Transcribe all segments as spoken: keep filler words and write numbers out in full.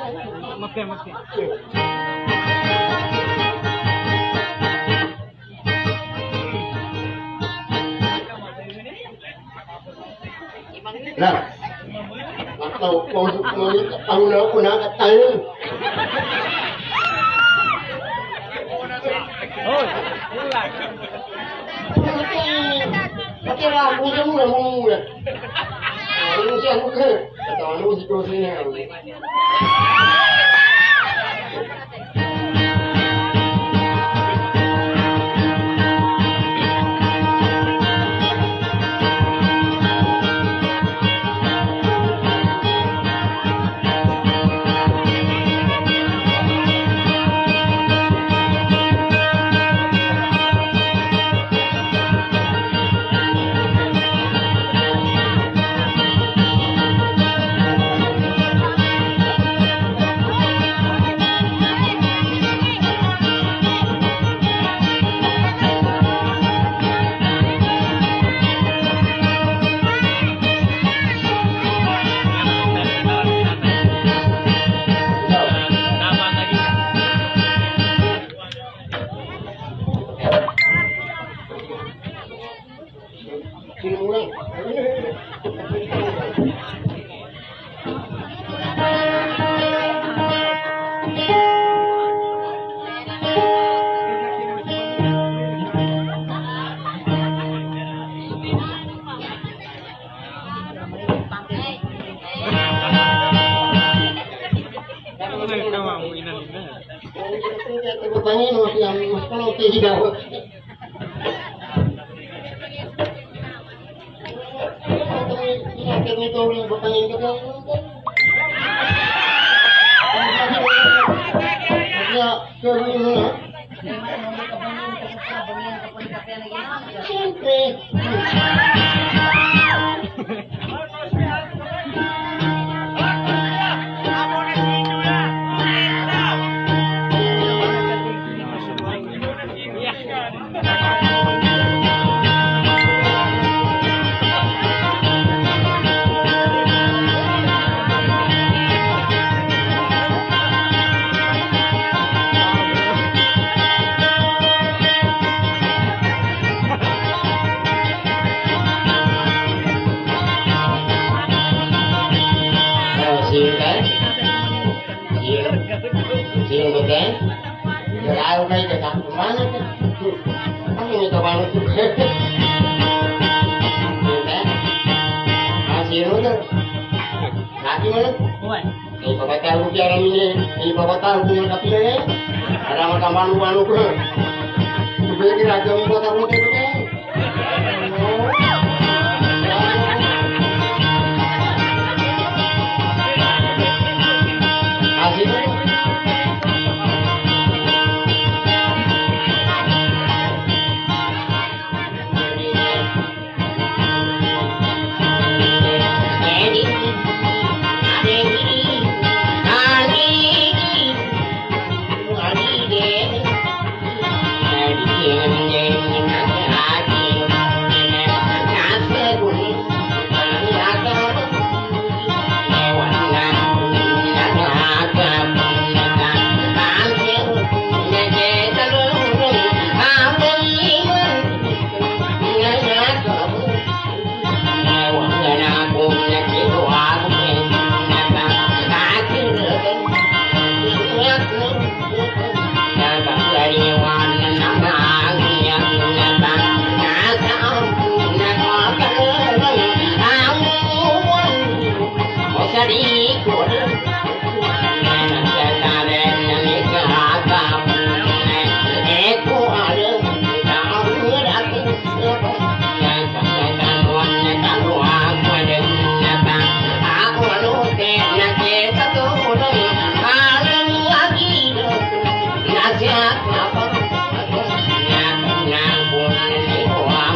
Makke makke. Nah, atau kau tahu aku nak tahu. Oh, ulang. Tapi lah, punya mula mula. Ini sih aku ke, atau anu sih kau sini.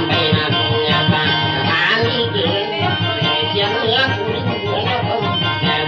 Yeah.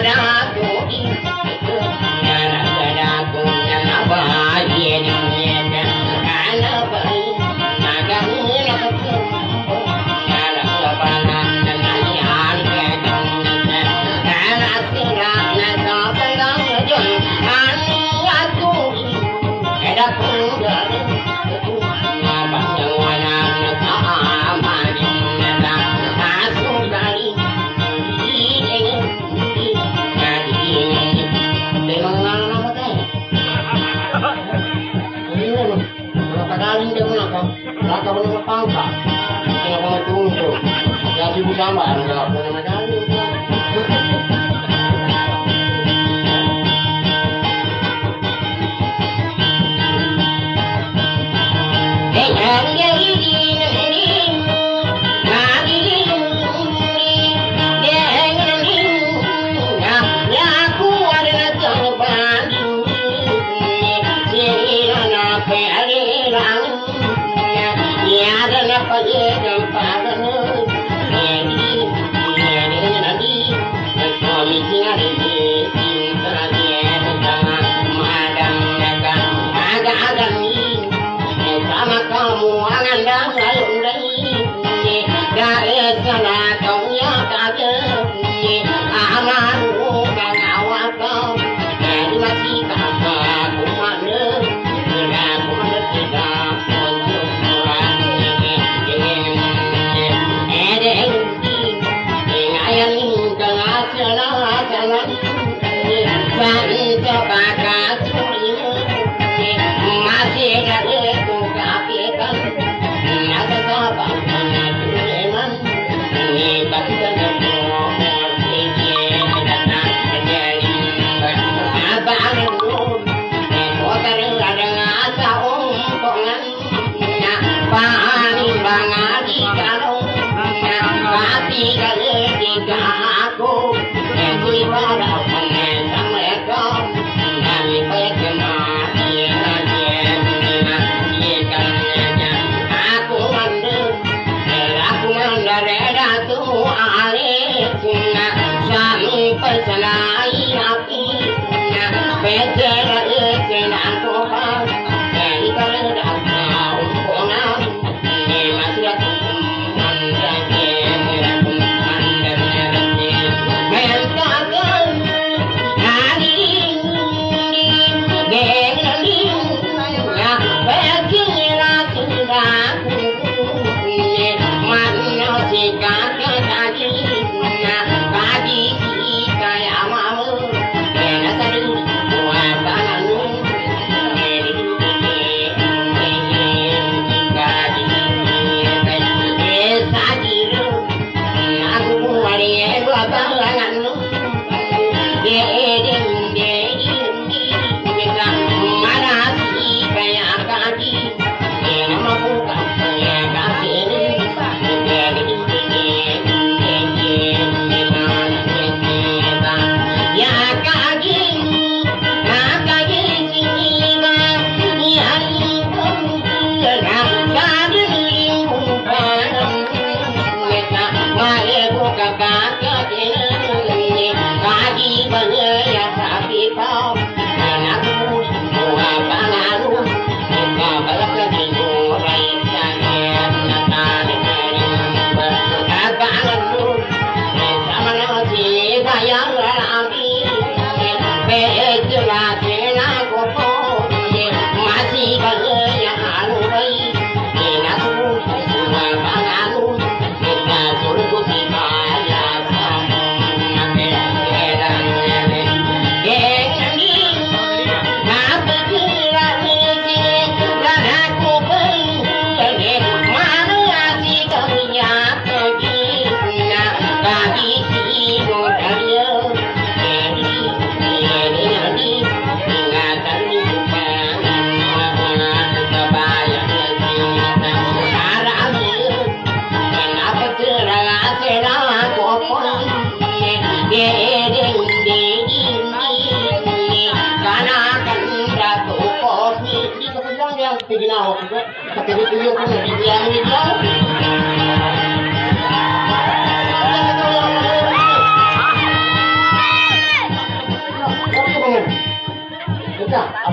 ginawa ko. Katibit-tibit ko na bigyan nila.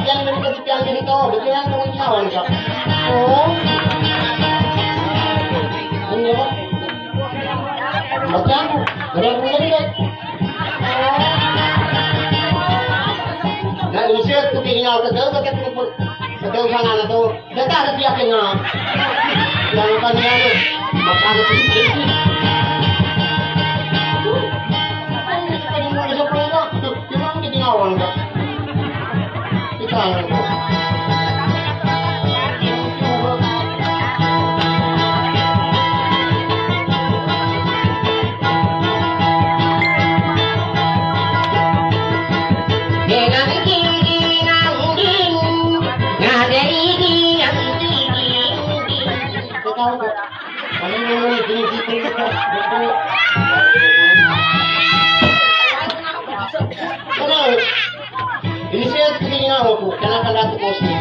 yang dari yang dari itu, yang dari kawan kok. Oh. Ini apa? Macam ada yang punya dia. Nah, usia tu tinggal betul betul betul betul sana tu. Kita ada dia kena. Yang kan dia tu, maka ada sedikit. Kita punya tu, kita mungkin tinggal orang tu. Kita orang tu. Ini saya tinggal aku, karena kan ratu bos ni.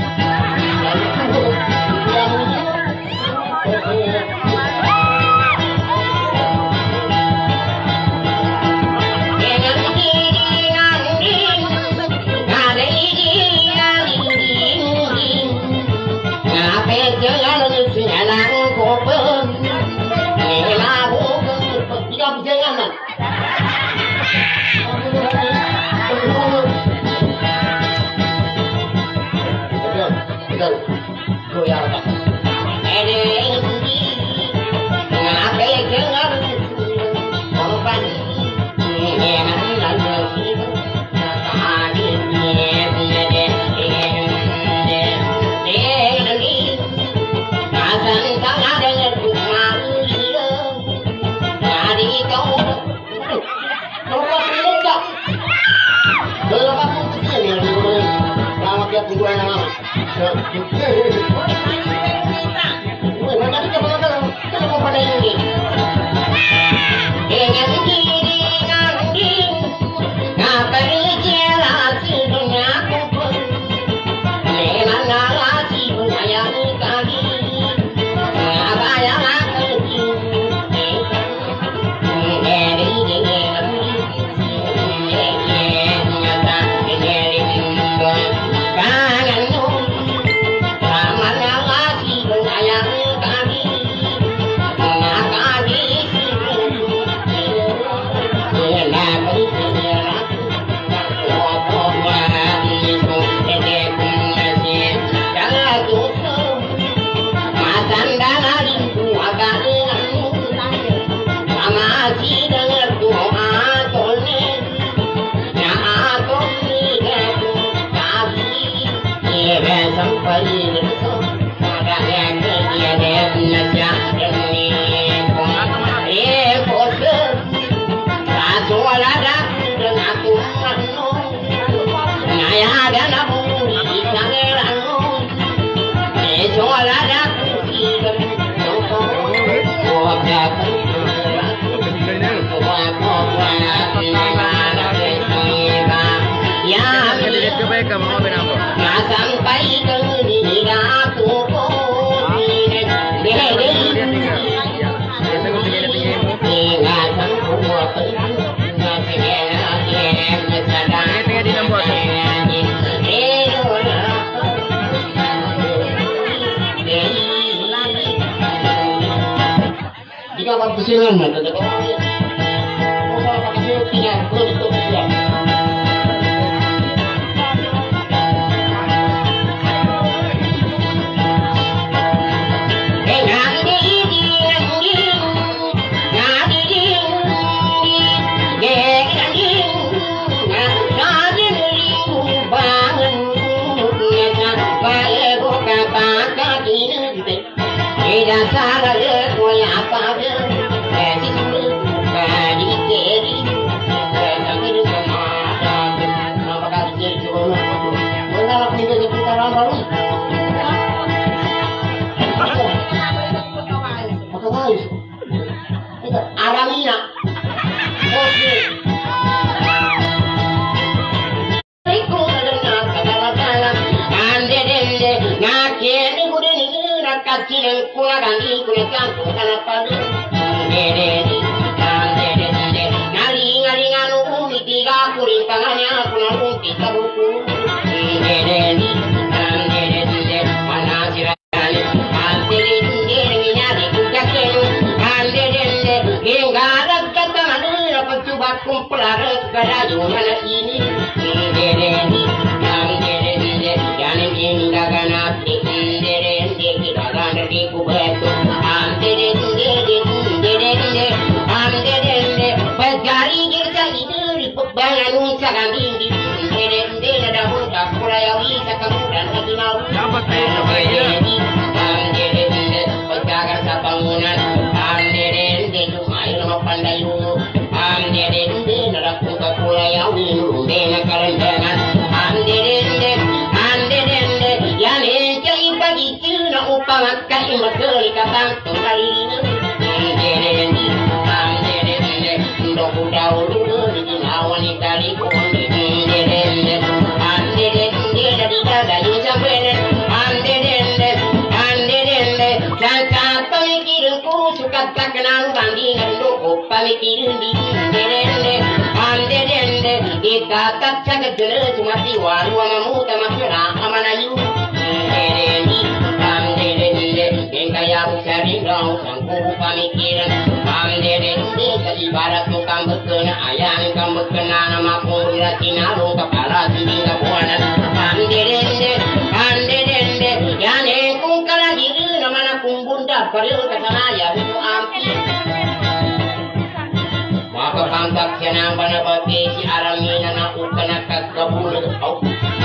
Kesilangan ada orang yang orang pakai tinggal betul betul. Aramina. Oke. Nari nari nganu umitiga kuring tangannya aku nanggung kita buku. berayu mana ini dereni kami dereni yani indah ganati dereni kita kan di kubetu am dereni dereni dereni am dereni pegari kita itu di pegangan unsakan ini dereni ada pun tak mulai awi sakamudan adinau Dapat kayo dereni am dereni pegagan sa bangunan am dereni lumayan nama pandai dulu am dereni naraku kulai awi lumena kalendangan am dereni am dereni yani cai pagi tuna upamat kai mageli katang tunari dereni am dereni ndoku dahulu di awali kali kundi dereni am dereni dari dagayu sampai am dereni am dereni sangka pemikiranku suka tak kenal bandingan ndoku pemikiran di dereni am dereni kita tak sangat jelas cuma diwaru amamu tamasura amanayu dereni am dereni kaya usari dong sangku pemikiran am dereni ibarat tukang bekena ayam kang bekena nama pura tinaru kepala tinggal buana am dereni am dereni yane kung kala diri nama na kung bunda paril kasana ya itu ampi maka pangkat senang panapati si aramina na ukana kakabul au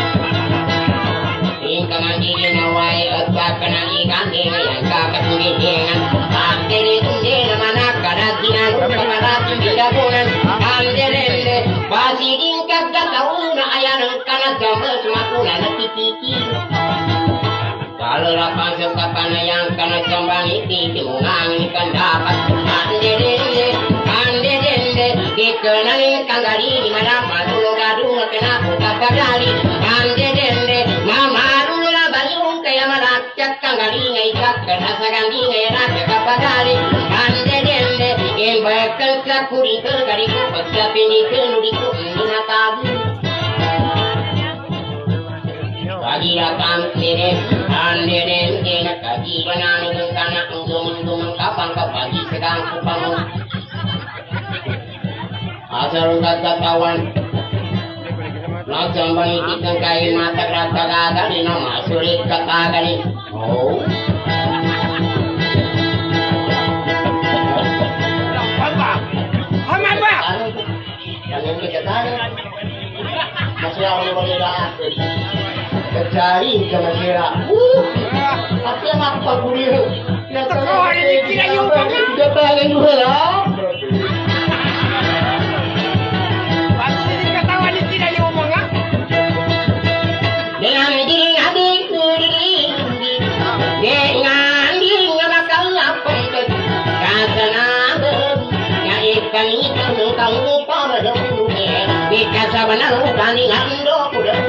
ingkang andiri nawai at kakana ikan dengan yang kakak dengan am dereni nama na kada tinaru kepala tinggal buana am dereni pasti ingkang kakau na ayan kana gambar semakuna na titiki kalau lapan sekapan yang kana kembali di mungang kan dapat ande dende ande dende dikenalin kangari di mana malu gadu kena buka kagari ande dende mama dulu lah bayung kaya malacak kangari ngai kak kena sagandi ngai raja kapagari ande dende yang bakal sakuri kagari ku pecah pini kenuri ku ina tabu Bagi rakam kere, ande den kena kaji banana kana ungum ungum kapang kapagi sedang kupangu. Asal kata kawan, langsung bani kita kai mata rata kagani nama sulit kagani. Oh. Apa? Apa apa? Jangan kita tahu. Masih awal awal Cari ke masyarakat. Uh, tapi yang apa kuliah? Yang Tekawan ini kira yung mga. Tidak tahan juga lah. Pasti dikatawa ni kira yung mga. Dengan diri adik diri, dengan diri ngabakal lapang ke kasana yang ikan ikan kamu pada dulu di kasabana tani ando kuda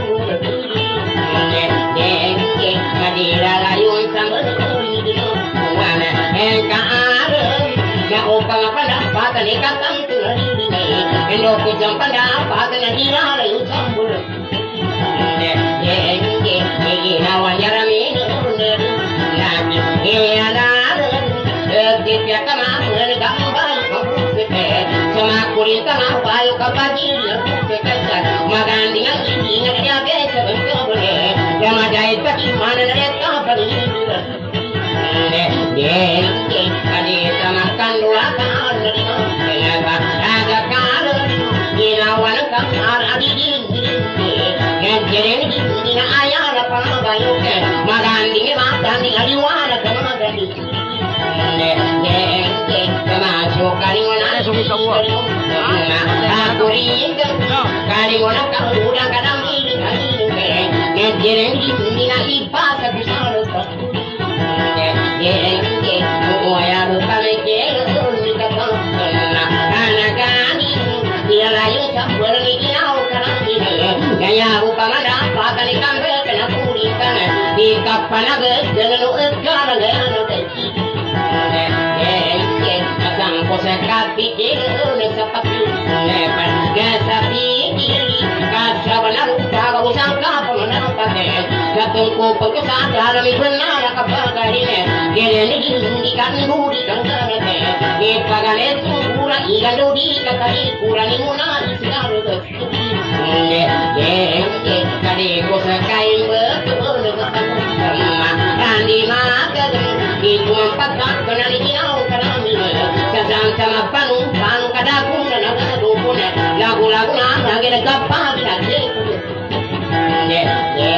Kadira layun sambil dulu mana engkar na upang pandapatan ikatang tulad ini endo kujang pandapatan dira layun sambil ne ne ginawa yarami nabi yana de pia kama mun gambal mabukete sama kurita na payo kapagi mabukete magandi ang ini na besa bengkole yang ada itu mana mereka berdiri ne ne kadita makan dua kali kenapa ada kali dinawan kamar adi ne jadi ini na ayah apa bayu ke magandi magandi adi wala kama gandi ne ne termasuk kali mana semua aku rindu kali mana kau udah kadang ini kali ne jereng ini na ipa sa bisalo ne jereng ko ya ro kame ke ro ni ka na ana gani dia layu sa bulan ni au kana ni gaya rupa mada pa kali kambe kana puri kana di kapana ge jeno ekara ge no te ne jereng asang ko sa kapi ke ne sa papi ne pan ga sa pi ka sa bana rupa ga usang ka Katungku pagkasada alam iban na nakapagari ne Gere ni hindi kan nuri kang sarate Ni pagale sura igalo di katari kurani muna sinaru tuki. Ye ye kali ko sa kai betul betul sama kandi makan itu empat tak kenal inau kanami sedang sama panu panu kadaku dan ada dukun lagu-lagu nama lagi dekat pagi lagi. Ye ye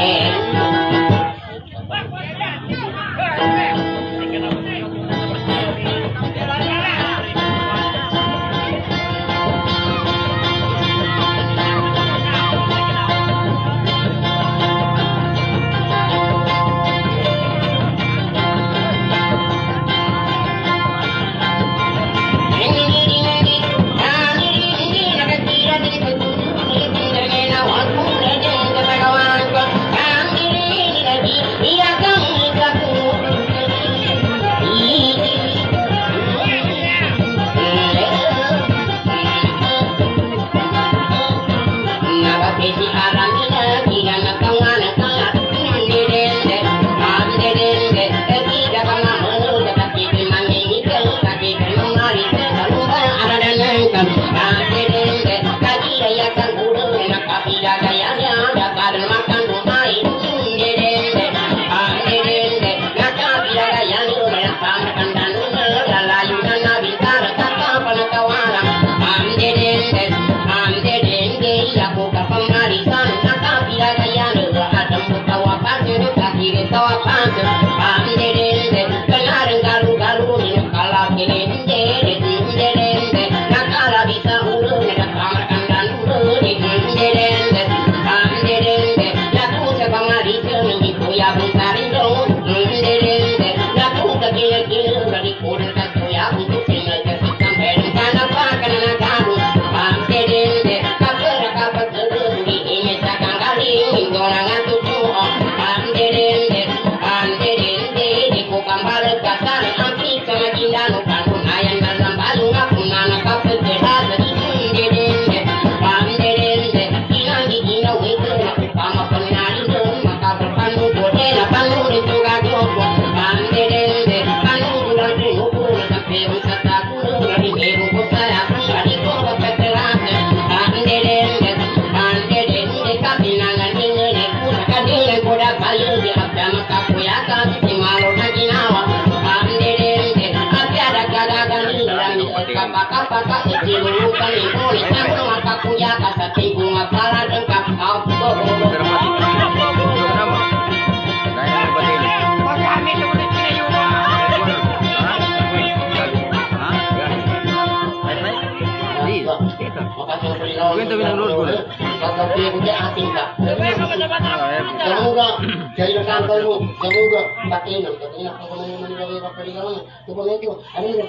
semoga jadi rekan kamu semoga pakai itu tapi nak kamu mana lagi apa di kamu tu pun itu ada ni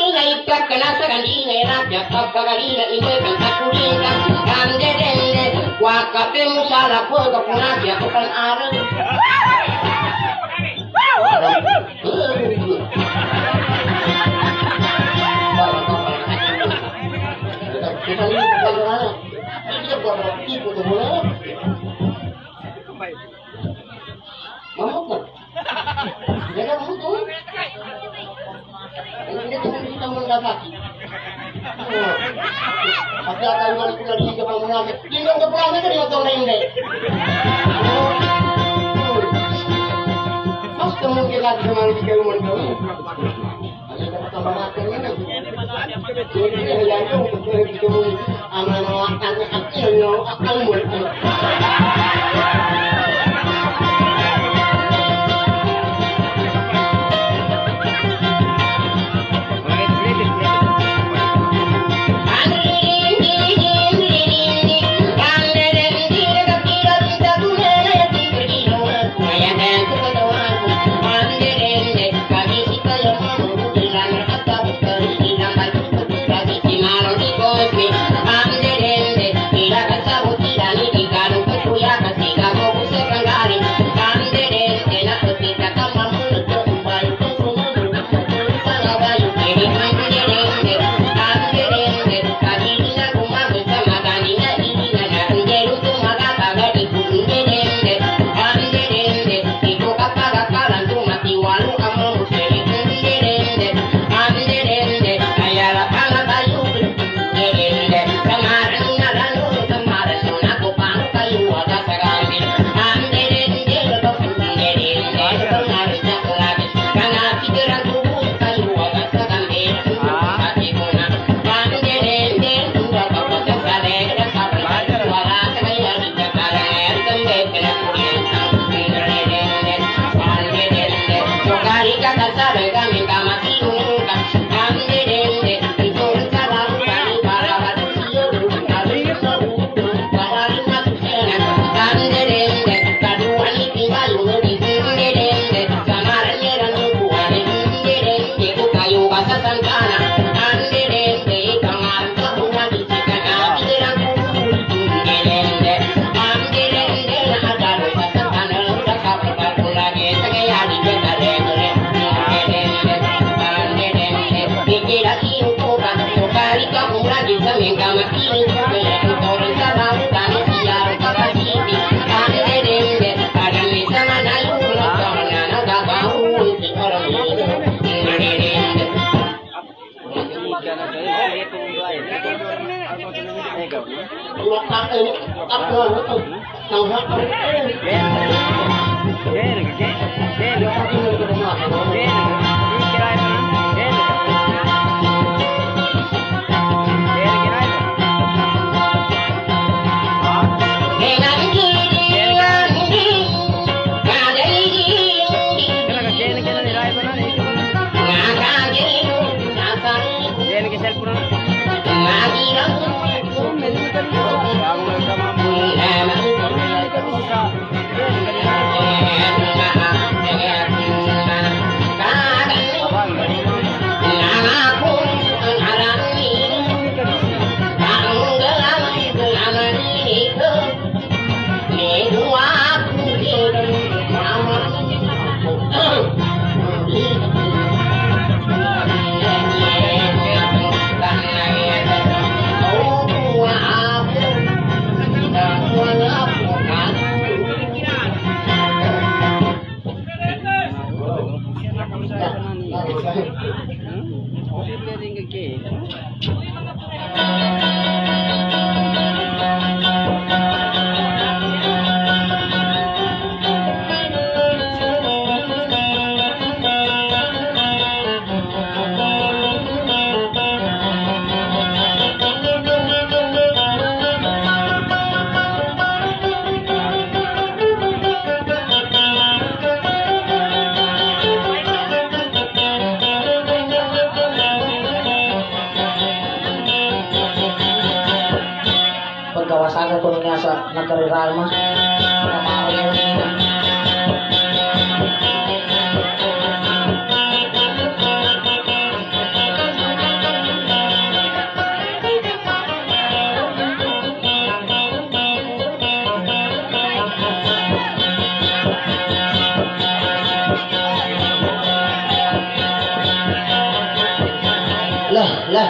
Kena sekarang ini, nak cakap kali ini, ini kan tak kuning kan, kan dede Wakatemu salah ko kapuna dia kapan arep. Kita ini bagaimana? Kita buat roti foto bola. Mau kan? Jangan foto. Ini kita mendapati. Tapi akan orang pulang di kapal munafik. Tinggal ke pulang negeri atau lain deh. Mas kemungkinan lagi kemana di rumah kamu? Ada dapat tambah makan ini. Jadi yang itu untuk ketemu amal anak kecil akan buat. Pagkawasaga ko niya sa nagkariral mas. Lah, lah.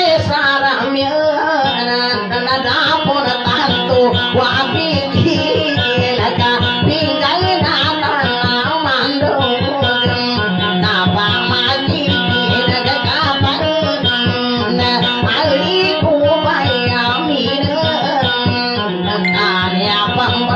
Wa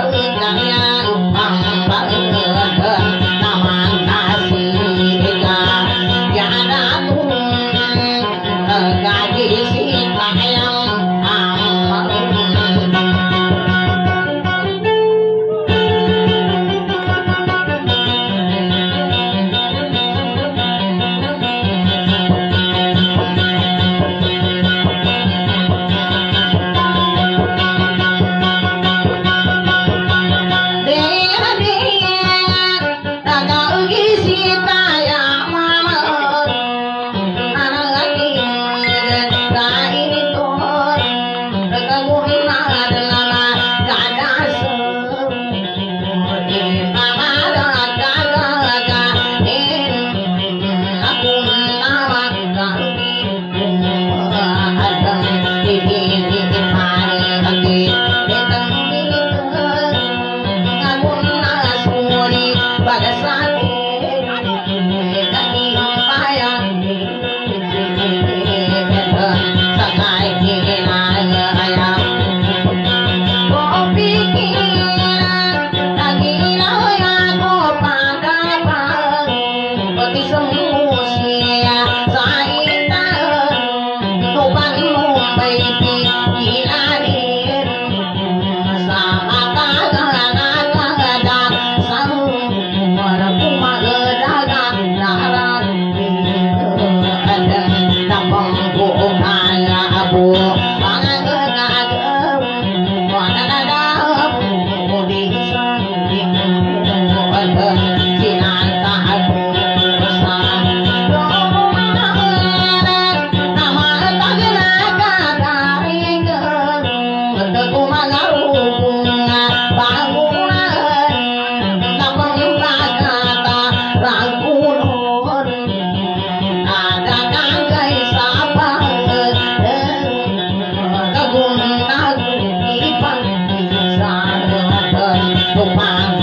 Bang